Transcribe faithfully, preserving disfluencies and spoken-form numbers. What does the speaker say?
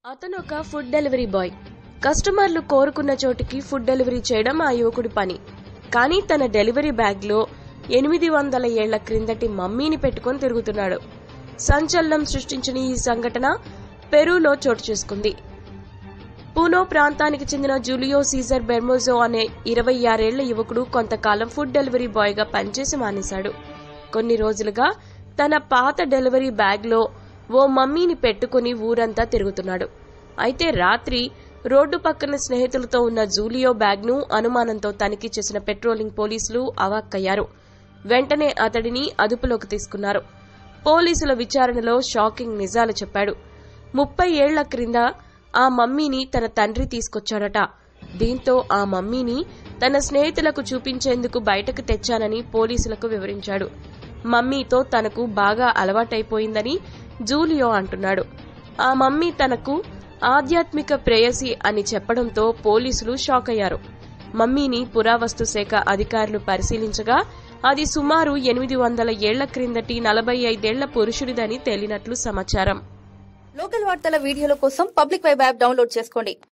అతను ఒక food delivery boy. కస్టమర్లు కోరుకున్న చోటికి ఫుడ్ డెలివరీ చేయడం ఆ యువకుడి పని. కానీ తన డెలివరీ బ్యాగ్ లో ఎనిమిది వందల ఏళ్ల క్రిందటి మమ్మీని పెట్టుకుని తిరుగుతున్నాడు. సంచలనం సృష్టించిన ఈ సంఘటన పెరూలో చోటు చేసుకుంది. పూనో ప్రాంతానికి చెందిన జూలియో సీజర్ బెర్మోజో అనే ఇరవై ఆరేళ్ల యువకుడు కొంతకాలం ఫుడ్ డెలివరీ బాయ్ గా పనిచేసి మానేశాడు. కొన్ని రోజులుగా తన పాత డెలివరీ బ్యాగ్ లో ఓ మమ్మీని పెట్టుకుని ఊరంతా తిరుగుతున్నాడు. అయితే రాత్రి రోడ్డు పక్కన స్నేహితులతో ఉన్న జూలియో బ్యాగ్ ను అనుమానంతో తనిఖీ చేసిన పెట్రోలింగ్ పోలీసులు అవాక్కయ్యారు. వెంటనే అతడిని అదుపులోకి తీసుకున్నారు. పోలీసుల విచారణలో షాకింగ్ నిజాలు చెప్పాడు. ముప్పై ఏళ్ల క్రింద ఆ మమ్మీని తన తండ్రి తీసుకొచ్చాడట. దీంతో ఆ మమ్మీని తన స్నేహితులకు చూపించేందుకు బయటకు తెచ్చానని పోలీసులకు వివరించాడు. మమ్మీతో తనకు బాగా అలవాటైపోయిందని జూలియో అంటున్నాడు. ఆ మమ్మీ తనకు ఆధ్యాత్మిక ప్రేయసి అని చెప్పడంతో పోలీసులు షాక్ అయ్యారు. మమ్మీని పురావస్తు శాఖ అధికారులు పరిశీలించగా అది సుమారు ఎనిమిది వందల ఏళ్ల క్రిందటి నలభై ఐదేళ్ల పురుషుడిదని తేలినట్లు సమాచారం. లోకల్ వార్తల వీడియోల కోసం పబ్లిక్ వెబ్ యాప్ డౌన్లోడ్ చేసుకోండి.